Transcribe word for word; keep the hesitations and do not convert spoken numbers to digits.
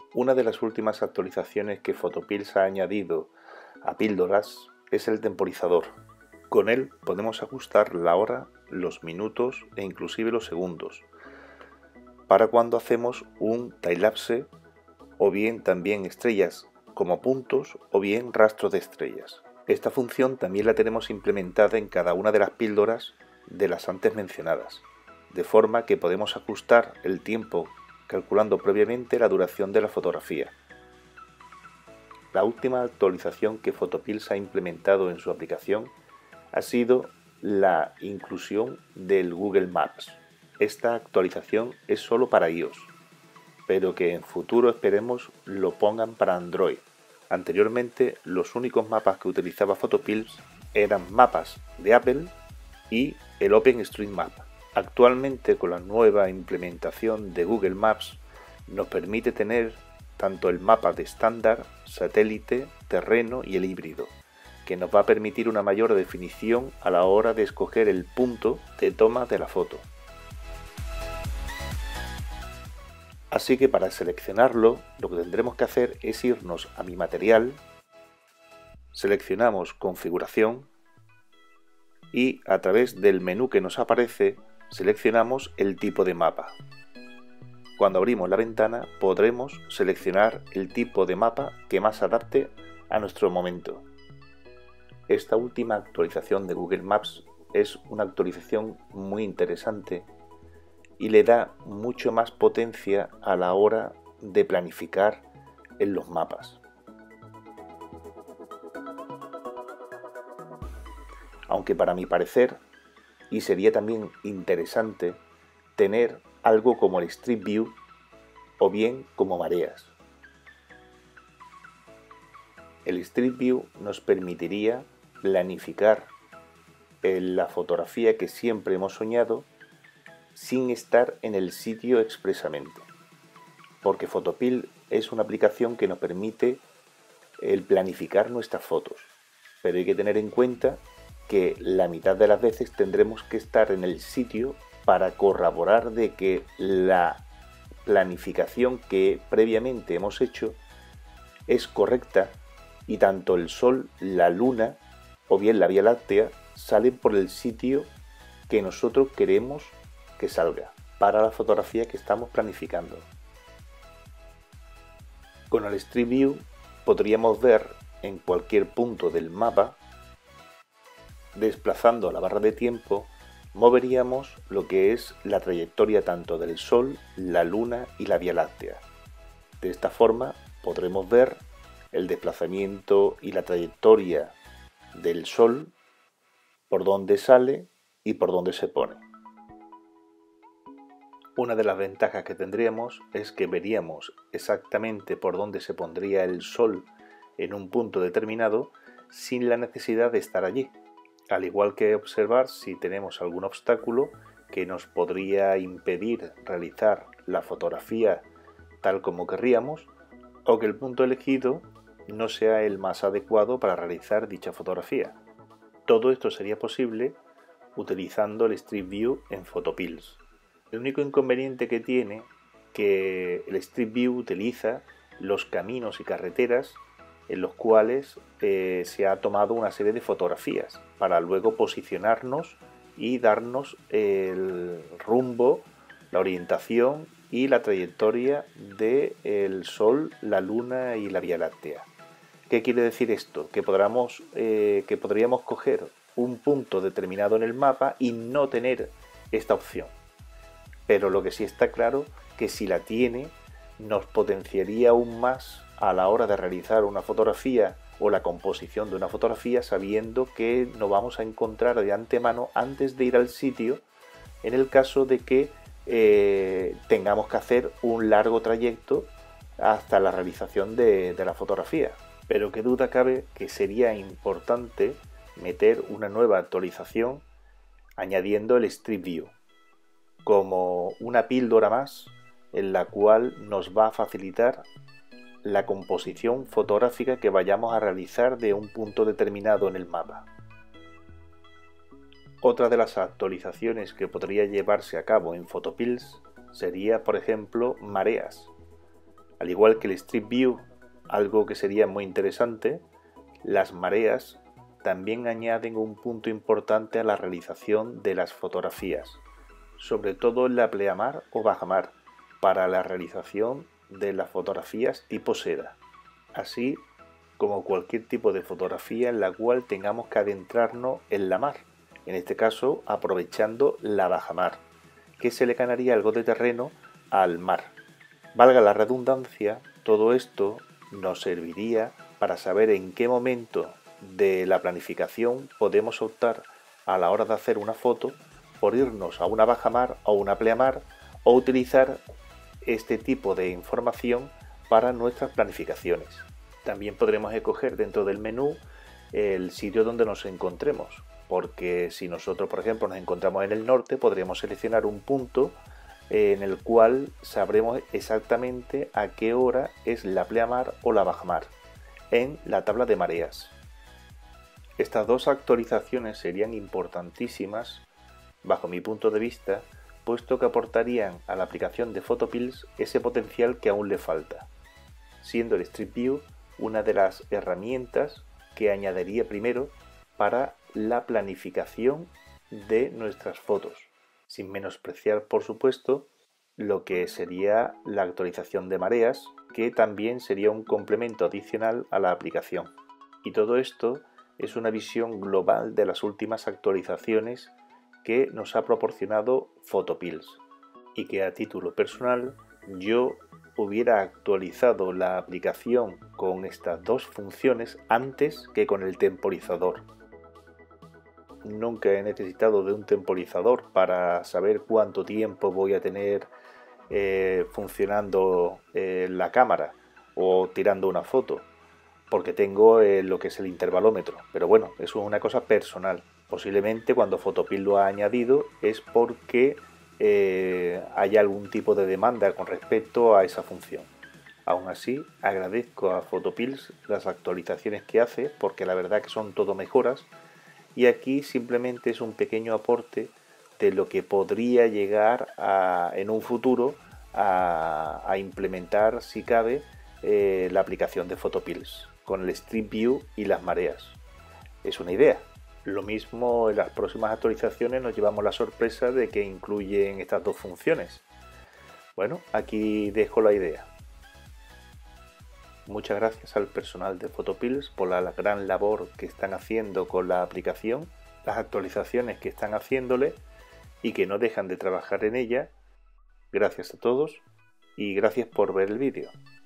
Una de las últimas actualizaciones que Photopills ha añadido a Píldoras es el temporizador. Con él podemos ajustar la hora, los minutos e inclusive los segundos para cuando hacemos un timelapse o bien también estrellas como puntos o bien rastros de estrellas. Esta función también la tenemos implementada en cada una de las píldoras de las antes mencionadas, de forma que podemos ajustar el tiempo calculando previamente la duración de la fotografía. La última actualización que Photopills ha implementado en su aplicación ha sido la inclusión del Google Maps. Esta actualización es solo para iOS, pero que en futuro esperemos lo pongan para Android. Anteriormente, los únicos mapas que utilizaba Photopills eran mapas de Apple y el OpenStreetMap. Actualmente, con la nueva implementación de Google Maps, nos permite tener tanto el mapa de estándar, satélite, terreno y el híbrido, que nos va a permitir una mayor definición a la hora de escoger el punto de toma de la foto. Así que para seleccionarlo, lo que tendremos que hacer es irnos a Mi material, seleccionamos Configuración y a través del menú que nos aparece seleccionamos el tipo de mapa. Cuando abrimos la ventana podremos seleccionar el tipo de mapa que más adapte a nuestro momento. Esta última actualización de Google Maps es una actualización muy interesante y le da mucho más potencia a la hora de planificar en los mapas. Aunque para mi parecer, y sería también interesante, tener algo como el Street View o bien como mareas. El Street View nos permitiría planificar la fotografía que siempre hemos soñado sin estar en el sitio expresamente, porque Photopills es una aplicación que nos permite el planificar nuestras fotos, pero hay que tener en cuenta que la mitad de las veces tendremos que estar en el sitio para corroborar de que la planificación que previamente hemos hecho es correcta y tanto el Sol, la Luna o bien la Vía Láctea salen por el sitio que nosotros queremos que salga para la fotografía que estamos planificando. Con el Street View podríamos ver en cualquier punto del mapa, desplazando la barra de tiempo, moveríamos lo que es la trayectoria tanto del Sol, la Luna y la Vía Láctea. De esta forma podremos ver el desplazamiento y la trayectoria del Sol, por dónde sale y por dónde se pone. Una de las ventajas que tendríamos es que veríamos exactamente por dónde se pondría el Sol en un punto determinado sin la necesidad de estar allí, al igual que observar si tenemos algún obstáculo que nos podría impedir realizar la fotografía tal como querríamos o que el punto elegido no sea el más adecuado para realizar dicha fotografía. Todo esto sería posible utilizando el Street View en Photopills. El único inconveniente que tiene que el Street View utiliza los caminos y carreteras en los cuales eh, se ha tomado una serie de fotografías para luego posicionarnos y darnos el rumbo, la orientación y la trayectoria del Sol, la Luna y la Vía Láctea. ¿Qué quiere decir esto? Que, podamos, eh, que podríamos coger un punto determinado en el mapa y no tener esta opción. Pero lo que sí está claro que si la tiene nos potenciaría aún más a la hora de realizar una fotografía o la composición de una fotografía sabiendo que nos vamos a encontrar de antemano antes de ir al sitio en el caso de que eh, tengamos que hacer un largo trayecto hasta la realización de, de la fotografía. Pero qué duda cabe que sería importante meter una nueva actualización añadiendo el Street View como una píldora más en la cual nos va a facilitar la composición fotográfica que vayamos a realizar de un punto determinado en el mapa. Otra de las actualizaciones que podría llevarse a cabo en Photopills sería, por ejemplo, mareas. Al igual que el Street View, algo que sería muy interesante, las mareas también añaden un punto importante a la realización de las fotografías, sobre todo en la pleamar o bajamar, para la realización de las fotografías tipo seda, así como cualquier tipo de fotografía en la cual tengamos que adentrarnos en la mar, en este caso aprovechando la bajamar, que se le ganaría algo de terreno al mar. Valga la redundancia, todo esto nos serviría para saber en qué momento de la planificación podemos optar a la hora de hacer una foto por irnos a una bajamar o una pleamar o utilizar este tipo de información para nuestras planificaciones. También podremos escoger dentro del menú el sitio donde nos encontremos, porque si nosotros, por ejemplo, nos encontramos en el norte, podríamos seleccionar un punto en el cual sabremos exactamente a qué hora es la pleamar o la bajamar en la tabla de mareas. Estas dos actualizaciones serían importantísimas bajo mi punto de vista, puesto que aportarían a la aplicación de Photopills ese potencial que aún le falta, siendo el Street View una de las herramientas que añadiría primero para la planificación de nuestras fotos, sin menospreciar, por supuesto, lo que sería la actualización de mareas, que también sería un complemento adicional a la aplicación. Y todo esto es una visión global de las últimas actualizaciones que nos ha proporcionado Photopills, y que a título personal yo hubiera actualizado la aplicación con estas dos funciones antes que con el temporizador. Nunca he necesitado de un temporizador para saber cuánto tiempo voy a tener eh, funcionando eh, la cámara o tirando una foto, porque tengo eh, lo que es el intervalómetro, pero bueno, eso es una cosa personal. Posiblemente cuando Photopills lo ha añadido es porque eh, hay algún tipo de demanda con respecto a esa función. Aún así, agradezco a Photopills las actualizaciones que hace, porque la verdad que son todo mejoras, y aquí simplemente es un pequeño aporte de lo que podría llegar a, en un futuro a, a implementar, si cabe, eh, la aplicación de Photopills con el Street View y las mareas. Es una idea. Lo mismo en las próximas actualizaciones nos llevamos la sorpresa de que incluyen estas dos funciones. Bueno, aquí dejo la idea. Muchas gracias al personal de Photopills por la gran labor que están haciendo con la aplicación, las actualizaciones que están haciéndole y que no dejan de trabajar en ella. Gracias a todos y gracias por ver el vídeo.